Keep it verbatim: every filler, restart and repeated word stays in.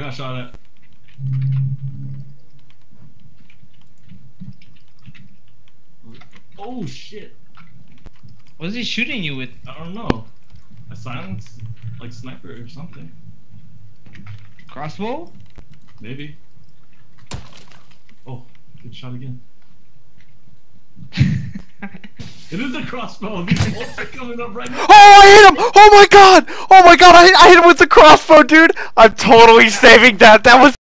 got shot at. Oh shit! What is he shooting you with? I don't know. A silence, like sniper or something. Crossbow? Maybe. Oh, good shot again. It is a crossbow. These bolts are coming up right now. Oh, I hit him! Oh my god! Oh my god, I, I hit him with the crossbow, dude! I'm totally saving that. That was